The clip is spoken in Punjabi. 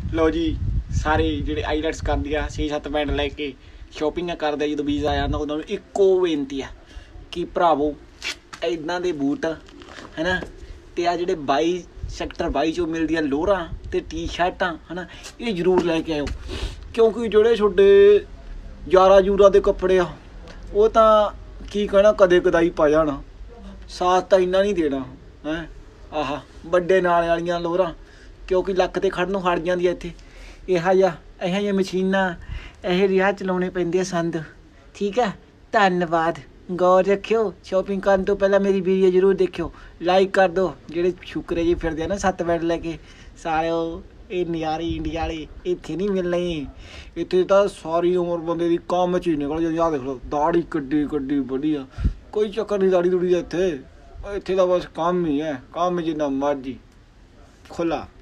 लो जी सारे ਜਿਹੜੇ ਆਈਲੈਟਸ ਕਰਦੇ ਆ 6-7 ਬੈਂਡ ਲੈ ਕੇ ਸ਼ੋਪਿੰਗਾਂ ਕਰਦੇ ਜਦੋਂ ਵੀਜ਼ਾ ਆ ਜਾਂਦਾ ਉਹਨਾਂ ਨੂੰ ਇੱਕੋ ਬੇਨਤੀ ਆ ਕਿ ਭਰਾਵੋ ਇੱਦਾਂ ਦੇ ਬੂਟ ਹੈ ਨਾ ਅਤੇ ਆ ਜਿਹੜੇ 22 ਸੈਕਟਰ 22 ਚੋਂ ਮਿਲਦੀਆਂ ਲੋਅਰਾਂ ਅਤੇ ਟੀ ਸ਼ਰਟਾਂ ਹੈ ਨਾ ਇਹ ਜ਼ਰੂਰ ਲੈ ਕੇ ਆਇਓ ਕਿਉਂਕਿ ਜਿਹੜੇ ਤੁਹਾਡੇ ਯਾਰਾਂ ਯੂਰਾਂ ਦੇ ਕੱਪੜੇ ਆ ਉਹ ਤਾਂ ਕੀ ਕਹਿਣਾ ਕਦੇ ਕਦਾਈ ਪਾ ਜਾਣਾ ਸਾਥ ਤਾਂ ਇੰਨਾ ਨਹੀਂ ਦੇਣਾ ਹੈ ਆਹ ਵੱਡੇ ਨਾਲ ਵਾਲੀਆਂ ਲੋਅਰਾਂ ਕਿਉਂਕਿ ਲੱਕ 'ਤੇ ਖੜ੍ਹਨ ਨੂੰ ਹਟ ਜਾਂਦੀ ਆ ਇੱਥੇ ਇਹੋ ਜਿਹੀਆਂ ਮਸ਼ੀਨਾਂ ਇਹ ਰਿਆਹ ਚਲਾਉਣੇ ਪੈਂਦੇ ਆ ਸੰਦ ਠੀਕ ਹੈ ਧੰਨਵਾਦ ਗੌਰ ਰੱਖਿਓ ਸ਼ੋਪਿੰਗ ਕਰਨ ਤੋਂ ਪਹਿਲਾਂ ਮੇਰੀ ਵੀਡੀਓ ਜ਼ਰੂਰ ਦੇਖਿਓ ਲਾਈਕ ਕਰ ਦਿਓ ਜਿਹੜੇ ਸ਼ੁਕਰੇ ਜੀ ਫਿਰਦੇ ਆ ਨਾ 7 ਬੈਂਡ ਲੈ ਕੇ ਸਾਰੇ ਇਹ ਨਜ਼ਾਰੇ ਇੰਡੀਆ ਵਾਲੇ ਇੱਥੇ ਨਹੀਂ ਮਿਲਣੇ ਇੱਥੇ ਤਾਂ ਸਾਰੀ ਉਮਰ ਬੰਦੇ ਦੀ ਕੰਮ 'ਚ ਹੀ ਨਿਕਲ ਜਾਂਦੀ ਆਹ ਦੇਖ ਲਓ ਦਾੜੀ ਕੱਢੀ ਵਧੀਆ ਕੋਈ ਚੱਕਰ ਨਹੀਂ ਦਾੜੀ ਦੂੜੀ ਦਾ ਇੱਥੇ ਤਾਂ ਬਸ ਕੰਮ ਹੀ ਹੈ ਕੰਮ ਜਿੰਨਾ ਮਰਜ਼ੀ ਖੁੱਲ੍ਹਾ